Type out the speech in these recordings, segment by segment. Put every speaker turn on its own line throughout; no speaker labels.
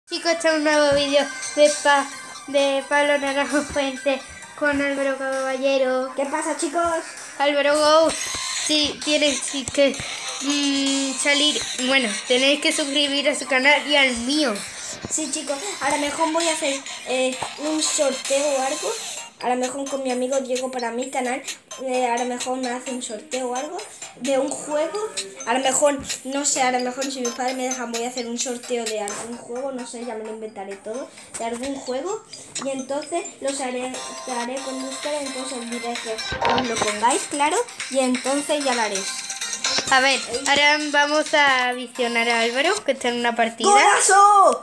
Chicos, este es un nuevo vídeo de Pablo Naranjo Fuente con Álvaro Caballero.
¿Qué pasa, chicos?
Álvaro Go. Sí, tienes que salir. Bueno, tenéis que suscribir a su canal y al mío.
Sí, chicos, a lo mejor voy a hacer un sorteo o algo. A lo mejor con mi amigo Diego para mi canal. A lo mejor me hace un sorteo o algo de un juego. A lo mejor, no sé, a lo mejor si mis padres me dejan voy a hacer un sorteo de algún juego. No sé, ya me lo inventaré todo. De algún juego. Y entonces los haré con ustedes. Entonces diré que os lo pongáis, claro. Y entonces ya lo haréis.
A ver, ahora vamos a visionar a Álvaro, que está en una partida.
¡Golazo!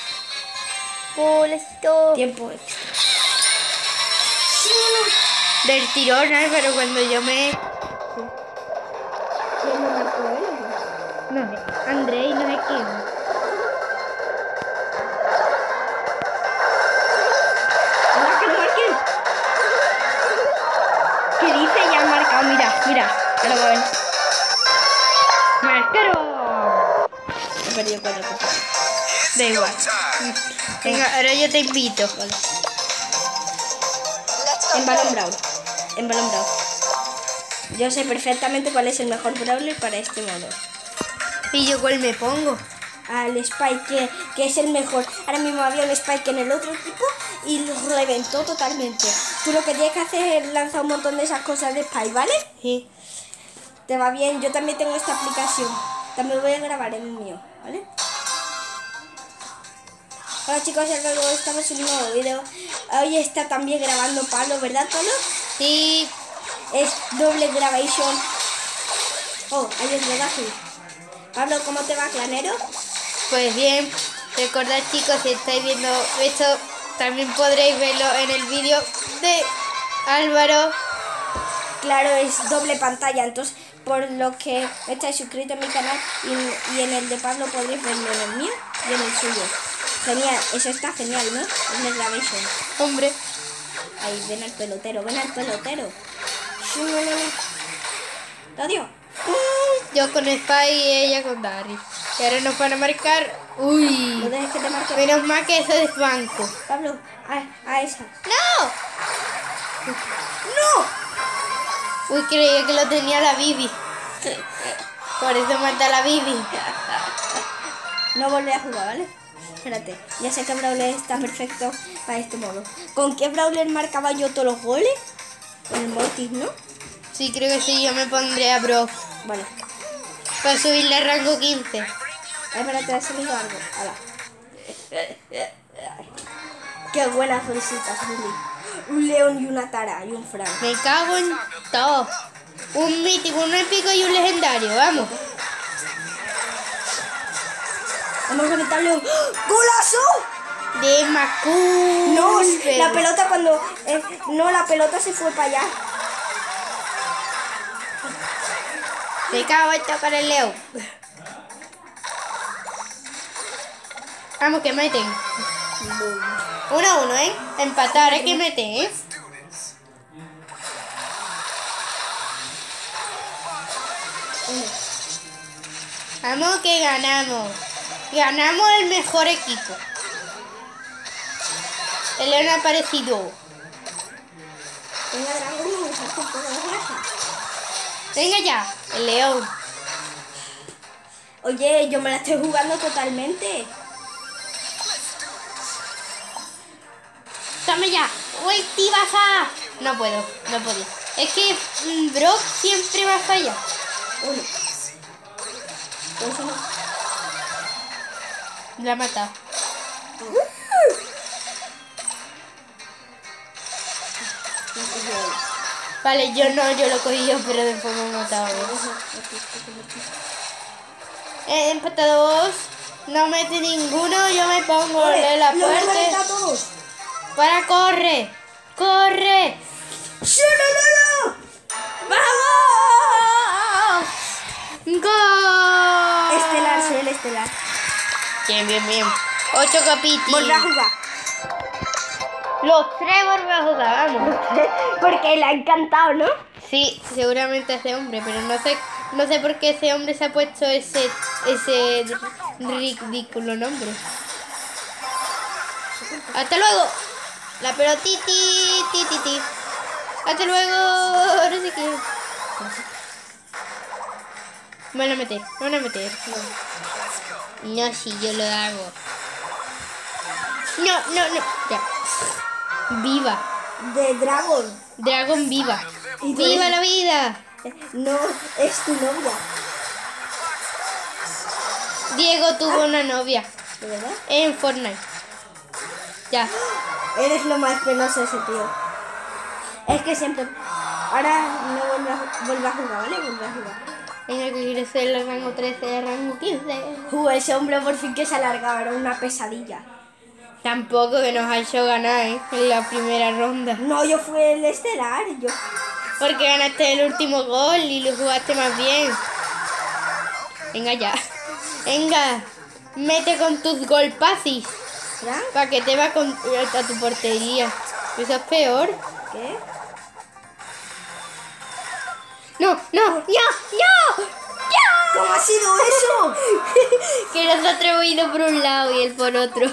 ¡Golazo!
Tiempo extra.
Del tirón, Álvaro, cuando yo me...
¿Quién lo marcó él?
No sé, André y no sé quién.
¡Hola, que lo marquen! ¿Qué dice? Ya han marcado, mira. Ya lo ven.
¡Marcaron!
He perdido 4 copas.
Da igual. Venga, ahora yo te invito.
Vale. En Balón Brawl. Yo sé perfectamente cuál es el mejor brawler para este modo.
¿Y yo cuál me pongo?
Al Spike, que es el mejor. Ahora mismo había un Spike en el otro equipo y lo reventó totalmente. Tú lo que tienes que hacer es lanzar un montón de esas cosas de Spike, ¿vale?
Sí.
Te va bien. Yo también tengo esta aplicación. También voy a grabar en el mío, ¿vale? Hola chicos, luego estamos en un nuevo video. Hoy está también grabando Pablo, ¿verdad, Pablo?
Sí.
Es doble grabación. Oh, hay otro gato. Pablo, ¿cómo te va, clanero?
Pues bien, recordad chicos, si estáis viendo esto, también podréis verlo en el vídeo de Álvaro.
Claro, es doble pantalla, entonces por lo que estáis suscritos a mi canal y en el de Pablo podréis verlo en el mío y en el suyo. Genial, eso está genial, ¿no? Doble grabación.
Hombre.
Ahí, ven al pelotero. ¿Te odio?
Yo con Spy y ella con Dari. Y ahora nos van a marcar.
No
Uy.
dejes que te marque.
Menos mal que eso es banco.
Pablo, a esa.
¡No!
¡No!
Uy, creía que lo tenía la Bibi. Por eso mata a la Bibi.
No volveré a jugar, ¿vale? Espérate, ya sé que Brawler está perfecto para este modo. ¿Con qué Brawler marcaba yo todos los goles? Con el Mortis, ¿no?
Sí, creo que sí, yo me pondré a Brock.
Vale.
Para subirle a rango 15.
Espérate, ha salido algo. Hala. Qué buenas risitas, Lili. Un león y una tara y un Frank.
Me cago en todo. Un mítico, un épico y un legendario, vamos.
Vamos a reventar al león. ¡Golazo!
De Macul.
No, la pelota cuando... no, la pelota se fue para allá.
Me cago en tocar el león. Vamos, que meten. 1-1, ¿eh? Empatar, hay que meter, ¿eh? Vamos, que ganamos. Ganamos el mejor equipo. El león ha aparecido.
Venga, Dragon, me saco un poco de raza.
Venga ya, el león.
Oye, yo me la estoy jugando totalmente.
¡Dame ya! ¡Uy, tibaja! No puedo. Es que Brock siempre va a fallar.
Uno. Eso no.
La ha matado. Vale, yo lo cogí yo, pero después me he matado. Empatados. No mete ninguno, yo me pongo de la puerta. Para, corre. ¡Corre!
¡Sí, no!
¡Vamos! ¡Gol!
Estelar, soy el estelar.
Bien. 8 capítulos.
Volver a jugar.
Los 3 volver a jugar, vamos.
Porque le ha encantado, ¿no?
Sí, seguramente ese hombre, pero no sé por qué ese hombre se ha puesto ese ridículo nombre. Hasta luego. La pelotiti, ti, ti, ti. Hasta luego. No sé qué. Me van a meter, me van a meter. No, si yo lo hago. No, no, no. Ya. Viva.
De Dragon.
Dragón viva.
¿Y tú
¡Viva
eres?
la vida!
No, es tu novia.
Diego tuvo una novia
¿De verdad?
en Fortnite. Ya.
Eres lo más penoso ese tío. Es que siempre... Ahora no vuelve a jugar, ¿vale? Vuelve a jugar.
Venga, que quiere ser el rango 13, el rango 15.
Ese hombre por fin que se alargaba, era una pesadilla.
Tampoco que nos ha hecho ganar, en la primera ronda.
No, yo fui el estelar, yo...
Porque ganaste el último gol y lo jugaste más bien. Venga ya. Venga. Mete con tus golpacis.
¿Ya?
Para que te va a tu portería. Eso es peor.
¿Qué?
No, no, no, no.
¿Cómo ha sido eso?
Que nos ha atrevido por un lado y él por otro.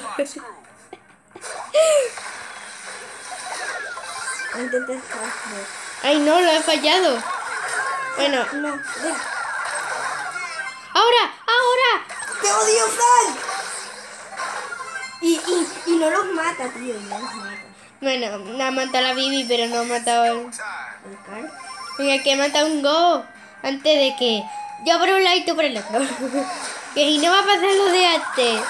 Intenté hacerlo.
Ay, no, lo he fallado. Bueno,
No, ya.
ahora, ahora.
¡Te odio, Frank! Y no los mata, tío, no los mata.
Bueno, no ha matado a la Bibi, pero no ha matado al...
¿El Carl?
Venga, que mata un Go. Antes de que yo por un lado y tú por el otro. Que si no va a pasar lo de antes.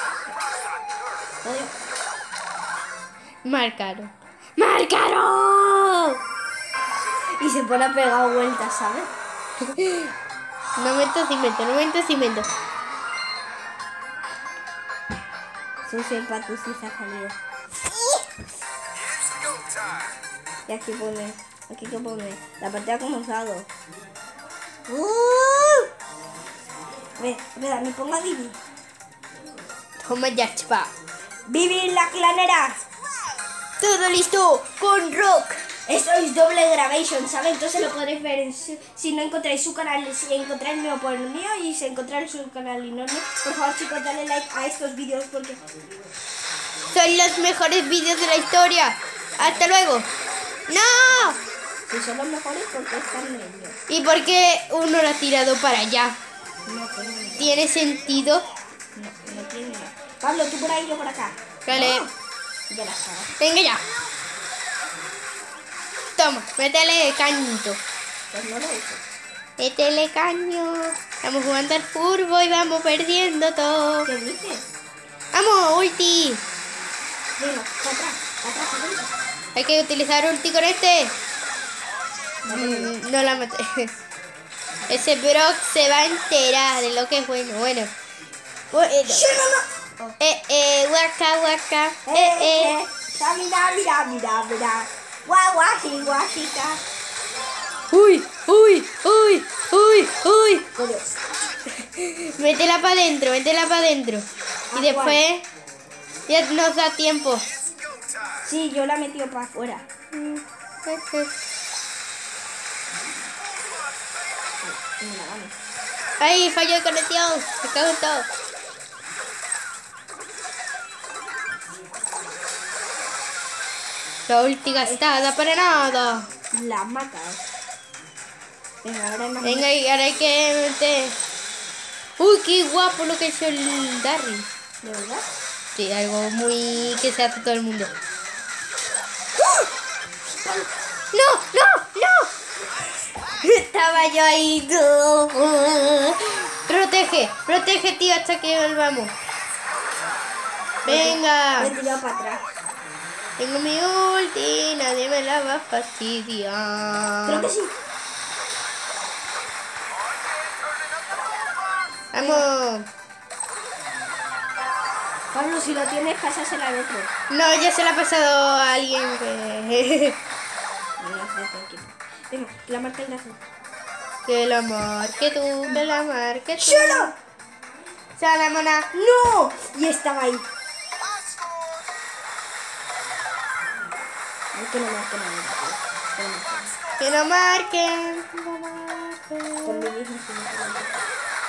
Marcaron. ¡Marcaron!
Y se pone a pegar vueltas, ¿sabes?
No meto cimento, no meto cimento.
Su sepa, sí se ha salido. Y aquí pone, ¿qué pone? La partida ha comenzado. Espera, me pongo a Vivi.
Toma ya, chapa.
¡Vivi la clanera!
Todo listo con Rock.
Esto es doble grabation, ¿sabes? Entonces lo podréis ver si no encontráis su canal, si encontráis el mío por el mío y si encontráis su canal y no el mío. Por favor, chicos, dale like a estos vídeos porque...
Son los mejores vídeos de la historia. Hasta luego. ¡No!
Si son los mejores, porque están medio.
¿Y por qué uno lo ha tirado para allá?
No tiene nada.
¿Tiene sentido?
No tiene nada. Pablo, tú por ahí, yo por acá.
Vale.
No. Ya la cago.
Venga ya. Toma, métele cañito.
Pues no lo hice.
Métele caño. Estamos jugando al fútbol y vamos perdiendo todo.
¿Qué dices?
¡Vamos, ulti!
Venga, para atrás, para atrás.
Hay que utilizar ulti con este. No la maté. Ese Brock se va a enterar de lo que es bueno. Bueno. Waka, waka.
Mira. Guaguaji, guajita.
Uy, uy, uy, uy, uy.
Coño.
Métela para adentro, métela para adentro. Y
¿A
después ya nos da tiempo.
Sí, yo la he metido para afuera.
Ay, falló de conexión. Me cago en todo. La ulti gastada para nada.
La han matado. Venga, ahora imagínate.
Venga, y ahora hay que meter. Uy, qué guapo lo que ha hecho el Darry.
¿De verdad?
Sí, algo muy que se hace todo el mundo. ¡No, no, no! Estaba yo ahí. Protege, tío, hasta que volvamos. Venga.
Me he tirado para atrás.
Tengo mi ulti, nadie me la va a fastidiar.
Creo que sí.
Vamos.
Pablo, si lo tienes, pásasela al otro.
No, ya se la ha pasado a alguien que...
Venga, la marca el azul.
que la marque tú, que la marque tú.
¡Solo!
Salamona.
¡No! Y estaba ahí. Que no marque nada.
Que lo marquen. Que lo marquen.
Con mi mismo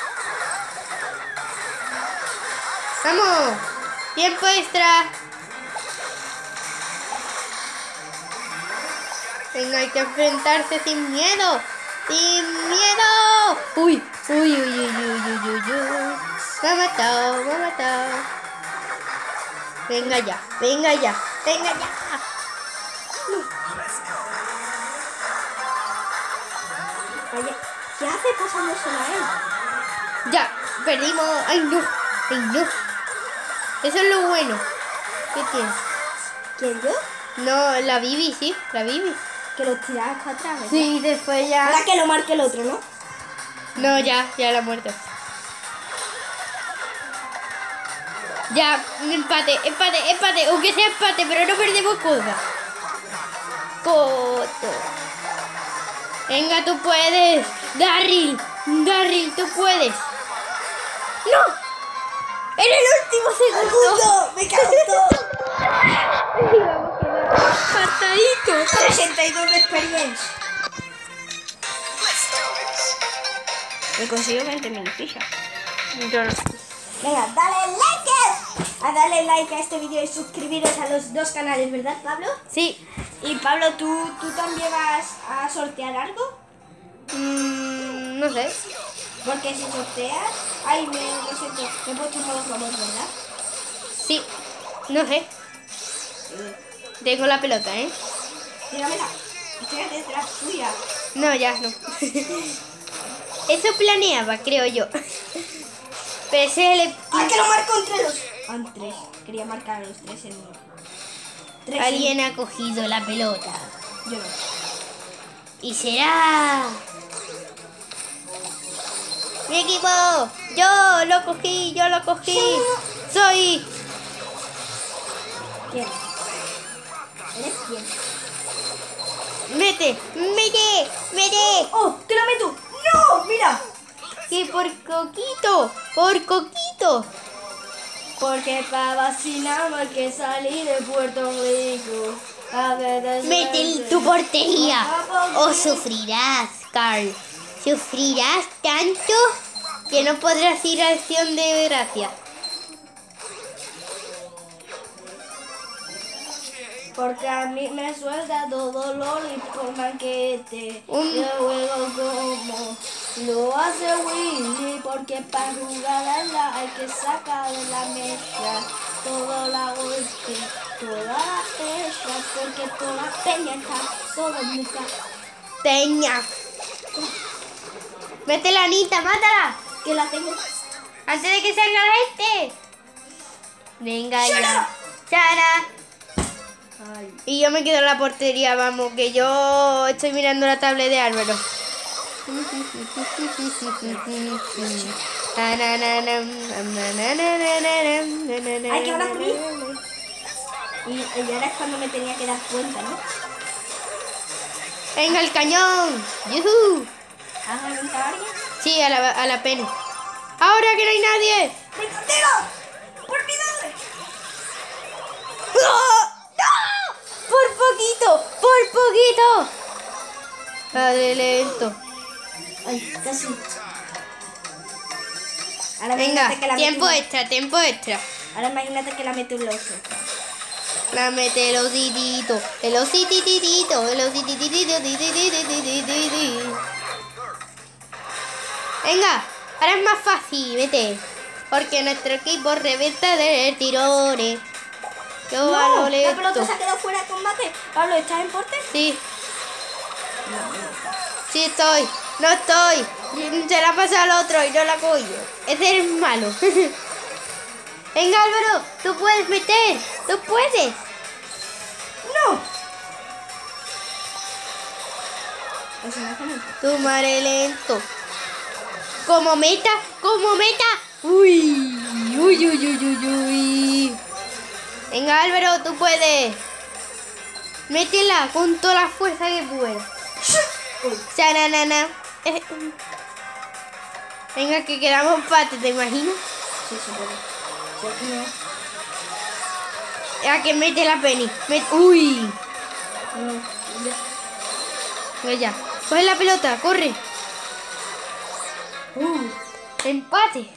Vamos. Tiempo extra. Venga, hay que enfrentarse sin miedo. ¡Sin miedo! ¡Uy! ¡Uy, uy, uy, uy, uy, uy, uy! Me ha matado, me ha matado. Venga ya, venga ya, venga ya.
Oye, ¿qué hace pasándosela a él?
Ya, perdimos. ¡Ay, no! ¡Ay, no! Eso es lo bueno. ¿Qué tienes?
¿Quién, yo?
No, la Bibi, sí, la Bibi.
Que lo tirabas para atrás, ¿verdad?
Sí, después ya...
Ahora que lo marque el otro, ¿no?
No, ya la ha muerto. Ya, empate, empate, empate. Aunque sea empate, pero no perdemos cosas. Coto. Venga, tú puedes. Darryl, Darryl, tú puedes. ¡No! ¡En el último segundo!
¡Me cago en todo!
¡Patadito!
62 de experiencia. Me consigo 20.000 fichas.
Yo no.
Venga, dale like a darle like a este vídeo y suscribiros a los dos canales, ¿verdad, Pablo?
Sí.
Y Pablo, ¿tú también vas a sortear algo?
No sé.
Porque si sorteas... Ay, lo siento, me he puesto en modo robot, ¿verdad?
Sí. No sé. Tengo la pelota, ¿eh?
Tíramela. Estoy detrás tuya.
No, ya no. Eso planeaba, creo yo. Pero ese es el...
¡Ah, que lo marco entre los... Entre. Quería marcar a los tres en uno. Tres
Alguien ha cogido la pelota.
Yo no.
Y será... ¡Mi equipo! ¡Yo lo cogí! ¡Yo lo cogí! ¡Soy!
¿Quién? ¿Eres quién?
¡Mete! ¡Mete! ¡Mete!
¡Oh! ¡Te la meto! ¡No! ¡Mira!
¡Que por coquito! ¡Por coquito!
Porque para vacilar hay que salir de Puerto Rico.
¡Mete en tu portería! ¡O sufrirás, Carl! Sufrirás tanto que no podrás ir a acción de gracia.
Porque a mí me suelta todo dolor y por banquete.
Un-
Yo juego como lo hace Willy. Porque para jugarla hay que sacar de la mesa todo la golpe, toda la fecha. Porque toda la peña está todo nunca.
¡Peña! ¡Mete la Anita! ¡Mátala!
Que la tengo.
¡Antes de que salga la gente! Venga ya.
¡Shana!
¡Chana!
Ay.
Y yo me quedo en la portería, vamos, que yo estoy mirando la tablet de Álvaro.
Ay, que ahora por mí. Y ahora es cuando me tenía que dar cuenta, ¿no?
¡Venga el cañón! ¡Yuhu!
¿Has reventado a alguien?
Sí, a la pena. ¡Ahora que no hay nadie!
¡Me contigo! ¡Por mi madre!
¡No! ¡No! ¡Por poquito! ¡Por poquito! Dale lento.
Ay, casi. Ahora
Venga,
imagínate que la
tiempo
meto-
extra, tiempo extra.
Ahora imagínate que la meto en los ojos.
La mete el ositito, el osititito, el osititito. Venga, ahora es más fácil, vete. Porque nuestro equipo reventa de tirones. Yo a lo
No, la
lento.
pelota se ha quedado fuera de combate. Pablo, ¿estás en porte?
Sí, sí estoy. No estoy. Se la pasa al otro y no la cojo. Ese es malo. Venga, Álvaro, tú puedes meter. Tú puedes.
¡No! Eso no hace nada.
Tu madre lento. Como meta, como meta. Uy, uy, uy, uy, uy, uy. Venga, Álvaro, tú puedes. Métela con toda la fuerza que puedas. Chananana. Venga, que quedamos empate, ¿te imaginas?
Sí, se puede. Si es que no.
A que mete la Penny. Uy.
No, ya.
Venga ya. Coge la pelota, corre. Empate.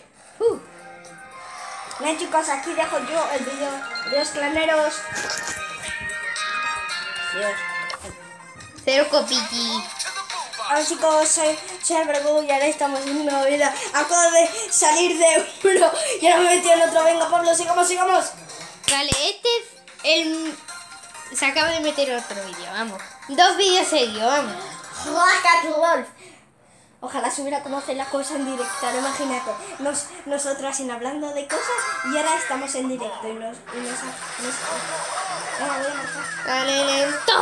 Bien, chicos, aquí dejo yo el vídeo de los claneros. Dios.
Cero copiqui.
Hola chicos, soy Álvaro y ahora estamos en una vida. Acabo de salir de uno y ahora me metí en otro. Venga, Pablo, sigamos.
Vale, este es el... Se acaba de meter otro vídeo, vamos. 2 vídeos seguidos, vamos.
Ojalá supiera cómo hacer las cosas en directo, ahora imagínate. Nosotras sin hablando de cosas y ahora estamos en directo y nos Venga, voy a marcar.
Dale, lento.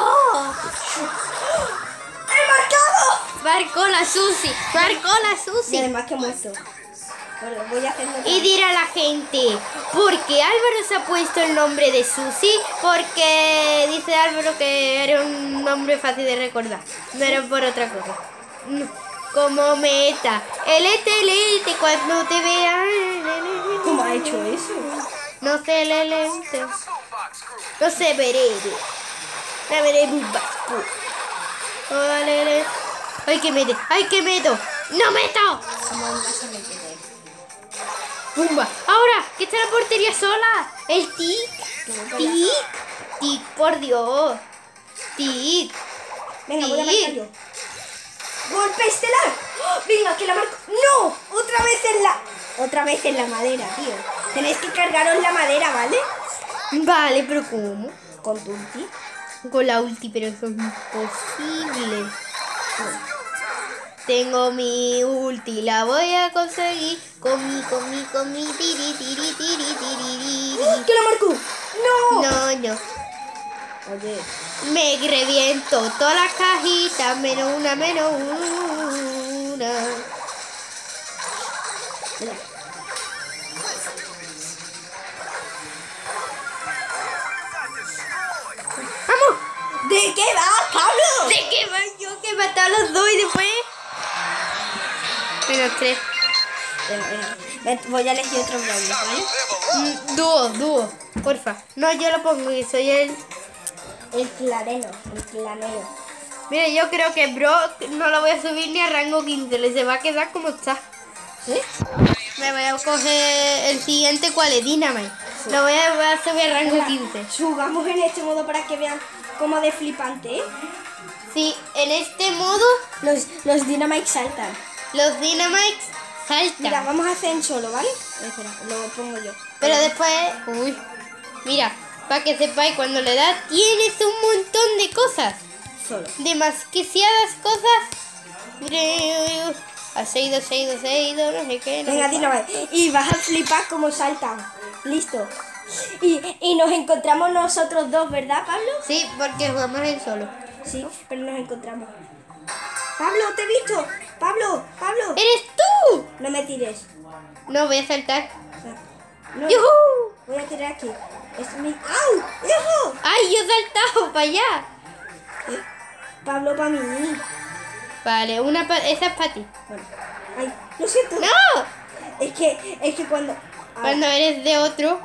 ¡He marcado!
Marcó la Susi.
Y además que he muerto. Bueno, voy a hacerlo.
Y dirá la gente, ¿por qué Álvaro se ha puesto el nombre de Susi? Porque dice Álvaro que era un nombre fácil de recordar. No era por otra cosa. Como meta. Elete, cuando te vea.
¿Cómo ha hecho eso?
No sé, lente. No sé, veré. La veré bubasco. Vale. ¡Ay, que meto! ¡No meto!
¿Cómo vas a meter?
¡Pumba! ¡Ahora! ¡Que está la portería sola! ¡El tic! ¡Tic, por Dios! ¡Tic!
Venga, voy a marcar yo. ¡Golpe estelar! ¡Oh! Venga, que la marco. ¡No! Otra vez en la madera, tío. Tenéis que cargaros la madera, ¿vale?
Vale, pero ¿cómo?
Con tu ulti.
Con la ulti, pero eso es imposible. Tengo mi ulti, la voy a conseguir con mi tiri.
¡Que la marco! ¡No!
No.
Oye.
Me reviento todas las cajitas, menos una. ¡Vamos!
¿De qué vas, Pablo?
¿De qué va yo que matar a los dos y después? Menos 3.
Venga. Voy a elegir otro brawler, ¿vale?
Dúo, porfa. No, yo lo pongo y soy el
clanero.
Mira, yo creo que Brock no lo voy a subir ni a rango 15. Le se va a quedar como está.
¿Sí?
Me voy a coger el siguiente, ¿cuál es? Dynamite. Sí. Lo voy a subir a rango 15.
Jugamos en este modo para que vean cómo de flipante, ¿eh?
Sí, en este modo
los Dynamite saltan.
Los Dynamites saltan.
Mira, vamos a hacer en solo, ¿vale? Espera, lo pongo yo.
Pero después... Uy. Mira, para que sepáis, cuando le das tienes un montón de cosas.
Solo.
Demasiadas cosas. Mire, se ha ido, no sé qué.
Venga, Dynamite. Y vas a flipar como saltan. Listo. Y nos encontramos nosotros dos, ¿verdad, Pablo?
Sí, porque jugamos en solo.
Sí, pero nos encontramos. Pablo, te he visto. Pablo.
¡Eres tú!
No me tires.
No, voy a saltar.
No,
¡Yujú!
voy a tirar aquí. Es mi... ¡Au! ¡Yujú!
¡Ay, yo he saltado para allá!
Pablo, para mí.
Vale, esa es para ti.
Bueno. Ay, lo siento.
¡No!
Es que cuando...
Cuando eres de otro...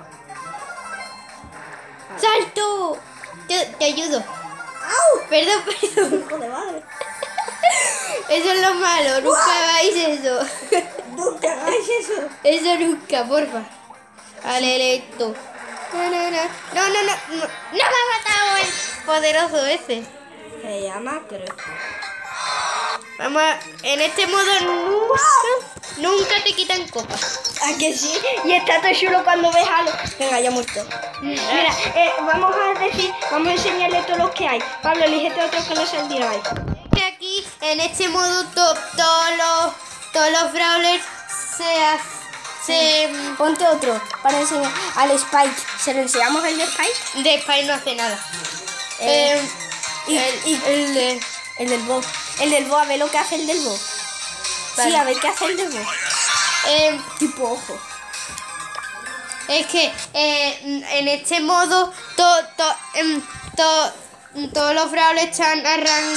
¡Salto! Te ayudo.
¡Au!
Perdón.
Hijo de madre.
Eso es lo malo, nunca hagáis eso.
Nunca hagáis eso.
Eso nunca, porfa. Vale, lento. No me ha matado el poderoso ese.
Se llama, creo.
Vamos a... En este modo nunca te quitan copas.
¿A que sí? Y está todo chulo cuando ves algo. Venga, ya he muerto. Mira, vamos a enseñarle todos los que hay. Pablo, elígete otro que no sea el Dynamite.
Aquí, en este modo, todos los brawlers se
Ponte otro para enseñar al Spike. ¿Se lo enseñamos el de Spike?
De Spike no hace nada.
El del Bo. El del Bo, a ver lo que hace el del Bo.
Vale.
Sí, a ver qué hace el del Bo. Tipo ojo.
Es que en este modo todos los brawlers están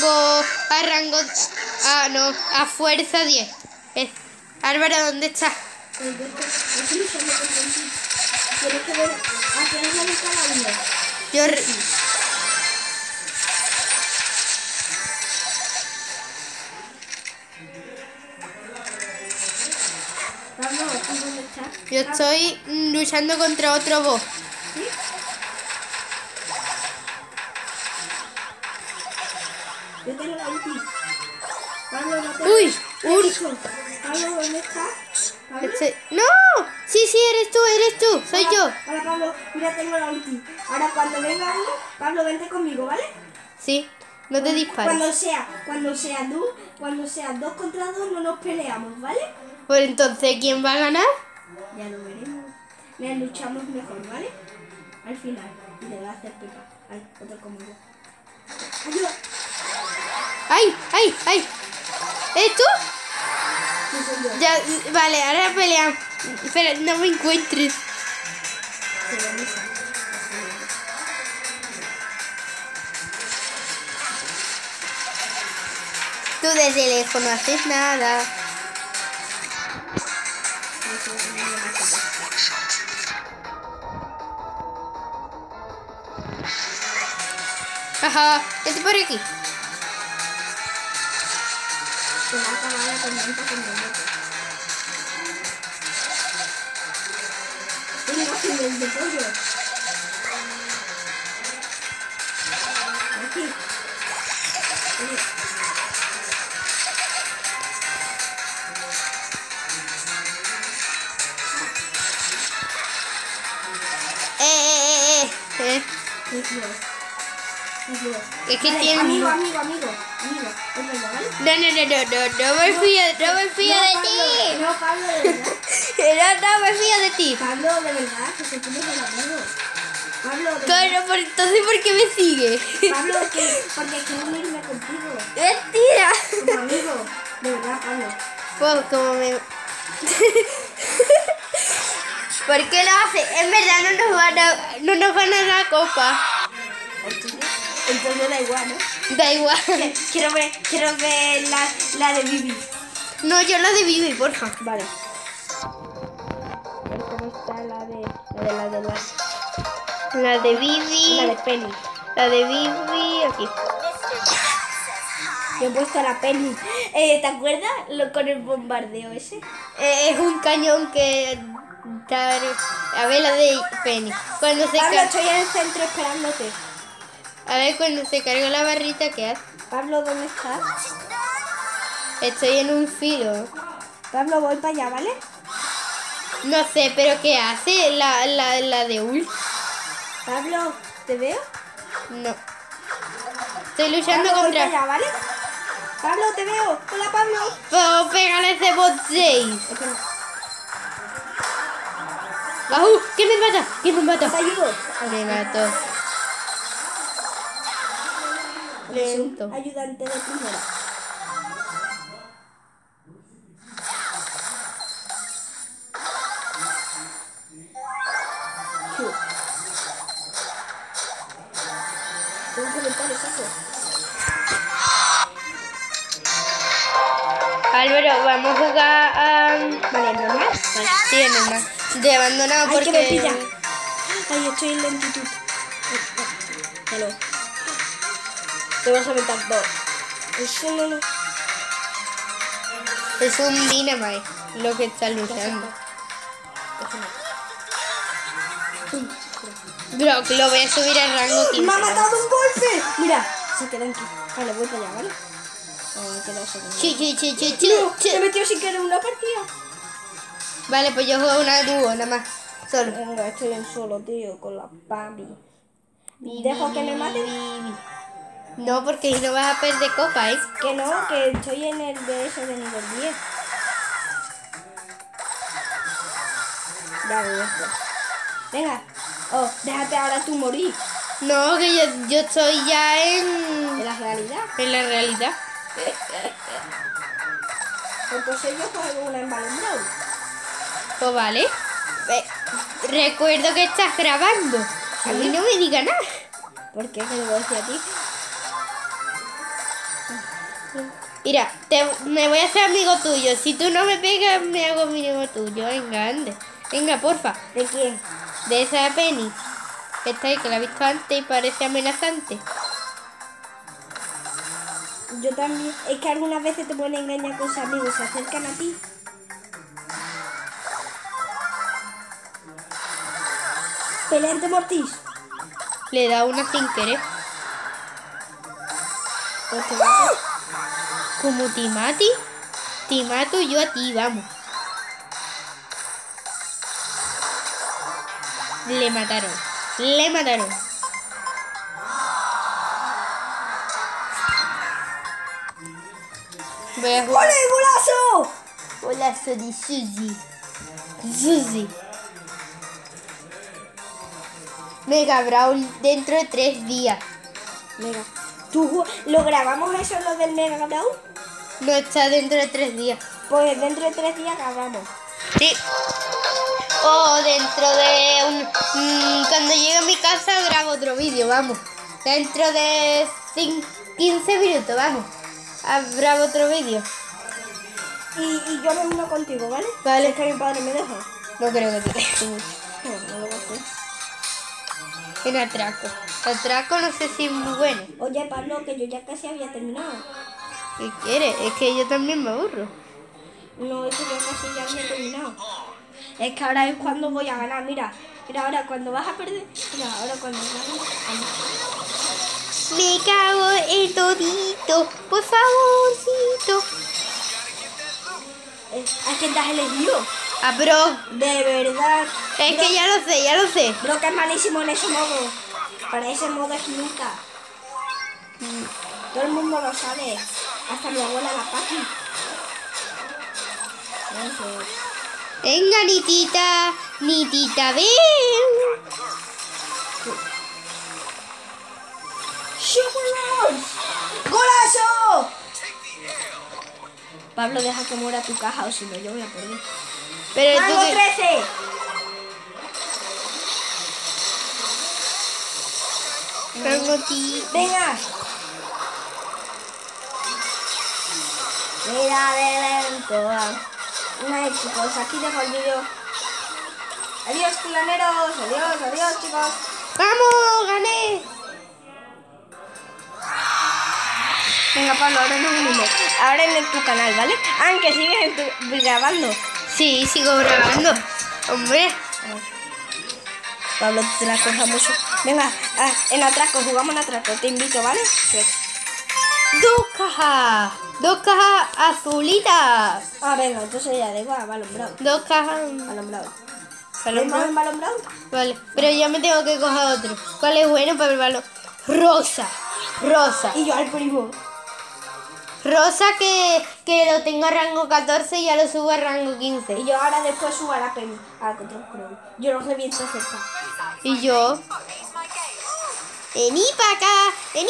a fuerza 10. Álvaro, ¿dónde estás?
Tienes que ver a qué es la de cada uno. Pablo, ¿tú dónde estás?
Yo estoy luchando contra otro boss.
¿Sí? ulti. Pablo, no te...
Uy,
¿Qué he dicho? Pablo, ¿dónde estás? ¿Pablo?
¡No! Sí, eres tú, soy
Hola,
yo.
Hola, Pablo, mira, tengo la ulti. Ahora, cuando venga uno, Pablo, vente conmigo, ¿vale?
Sí, no te dispares.
Cuando sea 2 contra 2, no nos peleamos, ¿vale?
Pues entonces, ¿quién va a ganar?
Ya lo veremos. Le luchamos mejor, ¿vale? Al final. Y le va a hacer pipa. Ay, otro conmigo. ¡Ayuda!
¡Ay! ¿Eres tú?
Sí, soy yo.
Ya, vale, ahora peleamos. Espera, no me encuentres.
Se lo deja.
Tú desde lejos no haces nada. Ajá, vete por aquí.
Se va a acabar la tormenta con el otro. Una imagen de pollo. Aquí.
Es que
Vale,
tiene...
amigo. Es verdad, ¿vale?
No me fío de ti.
No, Pablo, de verdad.
No me fío de ti.
Pablo, de verdad, que se tiene el amigo. Pablo, de verdad.
Pero entonces, ¿por qué me sigue?
Pablo, porque quiero unirme contigo.
Mentira.
Como amigo. De verdad, Pablo.
Pues como me... ¿Por qué lo hace? En verdad no nos van a dar la copa.
Entonces da igual, ¿no?
Da igual.
Quiero ver la de Bibi.
No, yo la de Vivi, porfa.
Vale. A ver cómo está la de
La de Vivi.
la de Penny.
La de Vivi, aquí.
Yo he puesto la Penny. ¿Te acuerdas con el bombardeo ese?
Es un cañón que... A ver la de Penny. Cuando se
Pablo,
ca-
estoy en el centro esperándote.
A ver, cuando se carga la barrita, ¿qué hace?
Pablo, ¿dónde estás?
Estoy en un filo.
Pablo, voy para allá, ¿vale?
No sé, pero ¿qué hace la de Ult?
Pablo, ¿te veo?
No. Estoy luchando
Pablo, voy
contra...
para allá, ¿vale? Pablo, te veo. Hola, Pablo.
Puedo pegarle ese bot 6.
Espera,
¡Bajú! ¿Quién me mata? ¿Quién me mata?
te ayudo.
Me mató. Lento.
Ayudante de primera. Tengo comentarios, saco.
Álvaro, vamos a jugar a...
Vale, normal.
Vale, sí, es normal. Te he abandonado
Ay,
porque...
que me pilla. Ay, estoy en lentitud. Hello. Te vas a aventar 2. Eso no.
Es un Dynamite lo que está luchando. Brock, lo voy a subir al rango 15.
¡Me ha matado un golpe! Mira, se quedan aquí. Vale, voy para allá, ¿vale? Queda segundo.
Chi.
Me he metido sin querer en una partida.
Vale, pues yo juego una dúo, nada más. Solo.
Venga, estoy en solo, tío, con la Pabi. ¿Dejo que me maten?
No, porque ahí no vas a perder copa, ¿eh?
Que no, que estoy en el DS de nivel 10. Ya, venga. Oh, déjate ahora tú morir.
No, que yo estoy ya
En la realidad.
en la realidad.
Entonces yo juego una en Balloon Brawl.
Pues vale. Recuerdo que estás grabando. A mí no me diga nada.
¿Por qué? ¿Qué le voy a decir a ti?
Mira, me voy a hacer amigo tuyo. Si tú no me pegas, me hago amigo tuyo. Venga, ande. Venga, porfa.
¿De quién?
De esa Penny. Esta ahí que la he visto antes y parece amenazante.
Yo también. Es que algunas veces te pueden engañar con sus amigos. Se acercan a ti. Peleante Mortis.
Le da una sin querer.
Pues te mato.
Como te mate, te mato yo a ti, vamos. Le mataron. Le mataron. Voy a jugar.
¡Ole, golazo!
Golazo de Suzy. Suzy. Mega Brawl dentro de 3 días.
Mega. ¿Lo grabamos eso, lo del Mega Brawl?
No está dentro de 3 días.
Pues dentro de 3 días grabamos.
Sí. O dentro de cuando llegue a mi casa grabo otro vídeo, vamos. Dentro de 15 minutos, vamos. Grabo otro vídeo.
Y yo me uno contigo, ¿vale?
Vale.
Si es que mi padre me deja.
No creo que te deje.
No lo voy a hacer.
En atraco. Atraco no sé si es muy bueno.
Oye, Pablo, que yo ya casi había terminado.
¿Qué quieres? Es que yo también me aburro.
No, es que yo casi ya había terminado. Es que ahora es cuando voy a ganar, mira. Mira, ahora cuando vas a perder. Mira, ahora cuando ganas.
Me cago en todito, por favorcito.
¿A quién te has elegido?
Ah, bro.
De verdad.
Es que ya lo sé, ya lo sé.
Bro, que es malísimo en ese modo. Para ese modo es nunca. Todo el mundo lo sabe. Hasta mi abuela la Paqui. No sé.
Venga, Nitita, Nitita, ven.
¡Superman! ¡Golazo! Pablo, deja que muera tu caja o si no yo voy a perder.
Pero tú
¡Rango
que...
13!
Rango ti.
¡Venga! Mira de lento. Nada, chicos, aquí dejo el vídeo. Adiós, culaneros. Adiós, adiós, chicos.
¡Vamos! ¡Gané!
Venga, Pablo, ahora no unimos. Ahora en tu canal, ¿vale? Aunque sigues grabando.
Sí, sigo grabando. Hombre.
Pablo, te la cosa mucho. Venga, en atraco, jugamos en atraco. Te invito, ¿vale? Sí.
2 cajas. 2 cajas azulitas.
Ah, venga, entonces ya da igual, balón bravo.
2 cajas...
Balón bravo.
¿Balón
¿Vamos
bravo?
en balón bravo?
Vale, pero yo me tengo que coger otro. ¿Cuál es bueno para el balón? Rosa. Rosa.
Y yo al primo.
Rosa que lo tengo a rango 14 y ya lo subo a rango 15.
Y yo ahora después subo a la peli. Al control crow. Yo lo reviento cerca.
Y yo... Vení para acá. Vení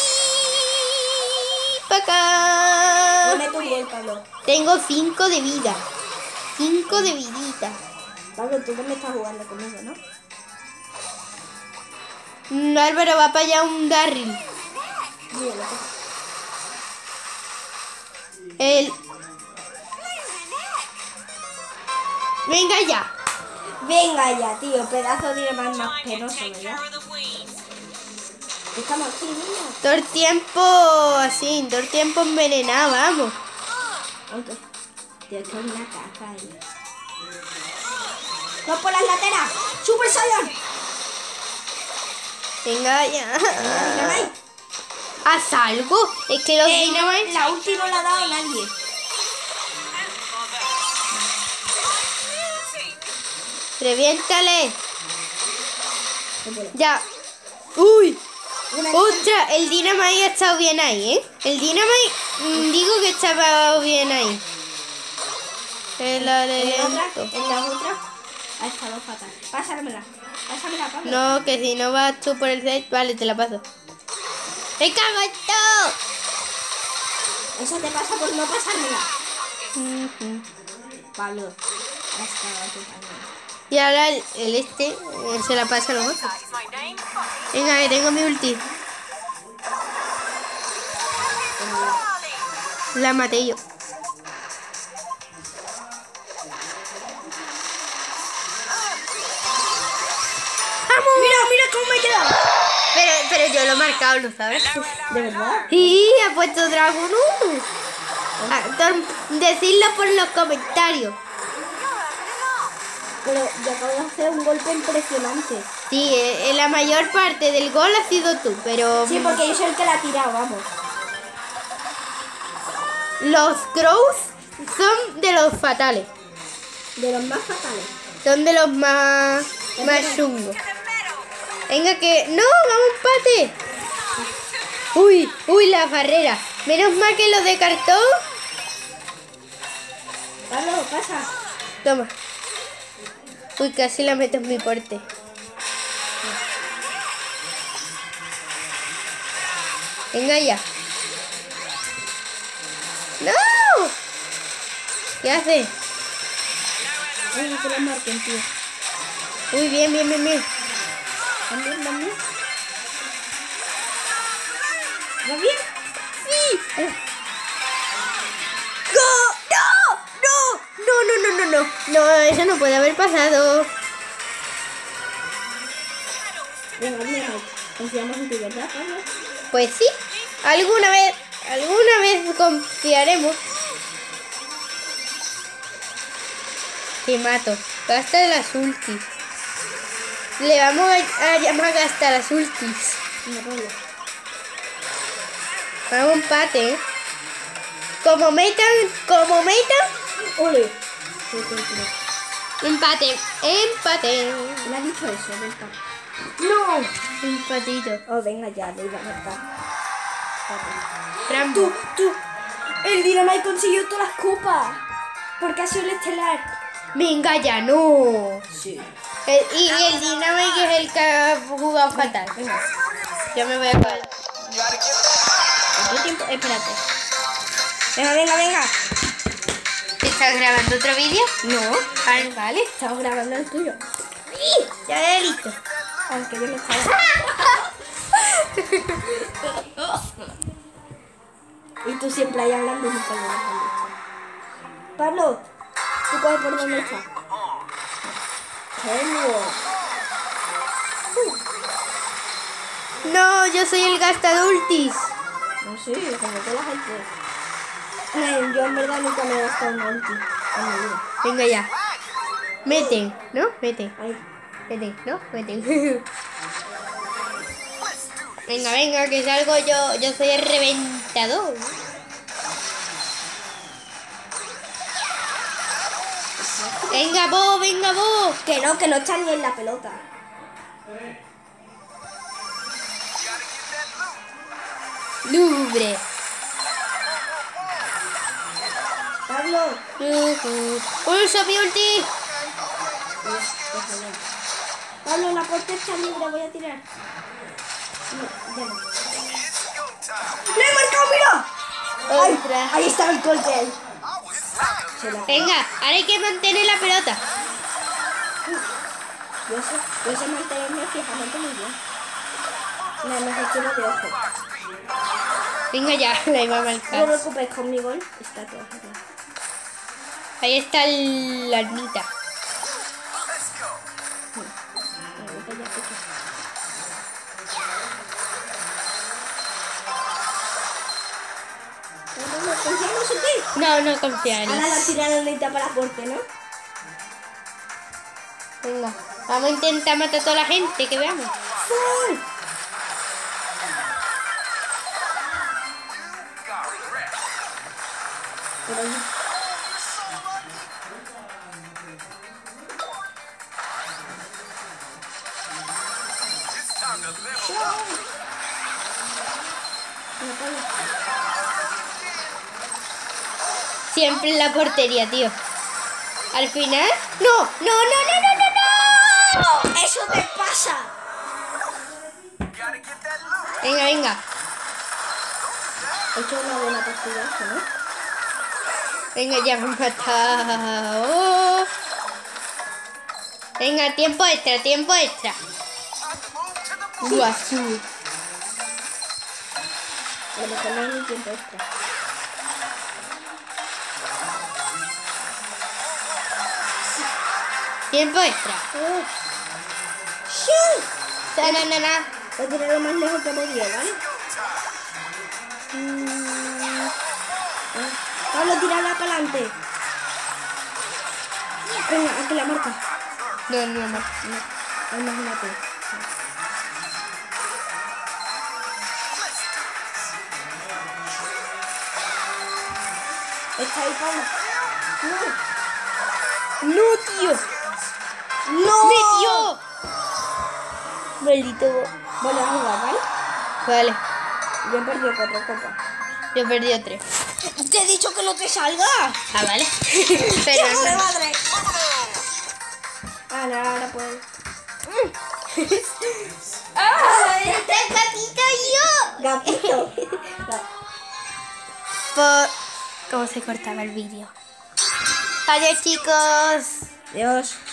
para acá.
No meto un gol, Pablo.
Tengo 5 de vida. 5 de vidita.
Pablo, tú no me estás jugando conmigo, ¿no?
Álvaro, va para allá un Darryl.
Mira, lo que...
Venga ya.
Venga ya, tío. Pedazo de más penoso, ¿verdad? Estamos aquí, niña.
Todo el tiempo así, todo el tiempo envenenado, vamos.
Aunque... Tío, esto es una caca ahí. ¡No por las lateras! ¡Super Saiyan!
Venga ya.
Dynamite.
¿Haz algo? Es que los Dynamite...
La ulti no la ha dado nadie.
Reviéntale. Ya. ¡Uy! ¡Ostras! El Dynamite ha estado bien ahí, ¿eh? El Dynamite, digo que estaba bien ahí.
En la otra ha estado fatal. Pásamela. Pásamela, Pablo.
No, que si no vas tú por el set, vale, te la paso. ¡Me cago en todo!
Eso te pasa por no pasármela. Pablo, has cagado totalmente.
Y ahora se la pasa a los otros. Venga, que tengo mi ulti. La maté yo. ¡Vamos!
Mira cómo me he quedado.
Pero yo lo he marcado, ¿lo sabes?
¿De verdad?
Y ha puesto Dragon 1. Decidlo por los comentarios.
Pero yo acabo de hacer un golpe impresionante.
Sí, la mayor parte del gol ha sido tú, pero...
Sí, porque yo soy el que la ha tirado, vamos.
Los Crows son de los fatales.
De los más fatales.
Son de los más chungos. Venga que... ¡No! ¡Vamos empate! Uy, la barrera. Menos mal que los de cartón...
Pablo, pasa.
Toma. Uy, casi la meto en mi porte. Venga ya. ¡No! ¿Qué hace?
Venga, que lo marquen, tío.
Uy, bien.
¿También? ¿Va bien?
¡Sí! No, eso no puede haber pasado.
Venga, bien, confiamos en ti, ¿verdad, Pablo?
Pues sí, alguna vez confiaremos. Te mato. Gasta las ultis. Le vamos a llamar Gasta las ultis.
Venga, Pablo.
Vamos empate, ¿eh? Como metan.
¡Ole!
Empate.
¿Le ha dicho eso? Venga.
No. Empatito.
Oh, venga ya, le iba a matar.
Rambo.
Tú. El Dynamite consiguió todas las copas. Porque ha sido el estelar.
Venga ya, no.
Sí.
Y el Dynamite es el que ha jugado fatal.
Venga.
Yo me voy a acabar.
¿Cuánto tiempo? Espérate. Venga.
¿Estás grabando otro vídeo?
No.
Vale.
Estamos grabando el tuyo.
Ya listo.
Aunque yo no estaba. Y tú siempre ahí hablando y nunca me dejas hablar. Pablo, ¿tú sabes por dónde está?
No, yo soy el gastadultis.
No sé, como toda la gente. Yo en verdad nunca me he gastado un ulti en mi vida.
Venga ya. Meten, ¿no? Meten.
Ahí.
Meten, ¿no? Meten. Venga, que salgo yo. Yo soy el reventador. Venga vos.
Que no está ni en la pelota.
Lubre.
Pablo.
Pulso mi ulti.
Pablo, la puerta está libre, voy a tirar. No, ya no. ¡Le he marcado, mira!
Otra.
Ahí está el gol de él.
Venga, ahora hay que mantener la pelota.
Yo sé mantenerme fijamente muy bien. Me gestiona de ojo.
Venga ya, la iba a
No te
marcar.
preocupes, con mi gol está todo bien.
Ahí está la arnita.
¿Confiamos en ti?
No confía en
Ahora
él.
la tiranita para aporte, ¿no?
Venga, vamos a intentar matar a toda la gente que veamos.
¡Gol! Pero no.
Siempre en la portería, tío. Al final... ¡No!
¡Eso te pasa!
Venga.
He hecho una buena partida, ¿no?
Venga, ya me han matado. Venga, tiempo extra. Guazú.
A lo mejor no hay ni tiempo extra.
Tiempo extra.
¡Sí!
Tananana.
Voy a tirar lo más lejos que podía, ¿vale? Pablo, tirarla para adelante. Venga, aquí la marca.
No.
Imagínate. Está ahí, Paula.
¡No, tío!
¡No!
¡Metió! Maldito.
Bueno, a jugar, ¿vale?
Vale,
Yo he perdido 4 copas.
yo he perdido 3.
Te he dicho que no te salga.
Ah, vale.
¡Hijo de
Pero
madre! Ahora puedo.
¡Ay! ¡Este gatito yo!
Gatito.
Por... ¿Cómo se cortaba el vídeo? Adiós, chicos.
Dios.